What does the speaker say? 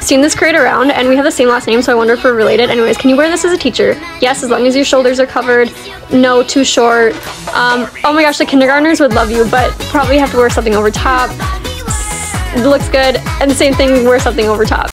seen this crate around, and we have the same last name, so I wonder if we're related. Anyways, can you wear this as a teacher? Yes, as long as your shoulders are covered. No, too short. Oh my gosh, the kindergartners would love you, but probably have to wear something over top. It looks good. And the same thing, wear something over top.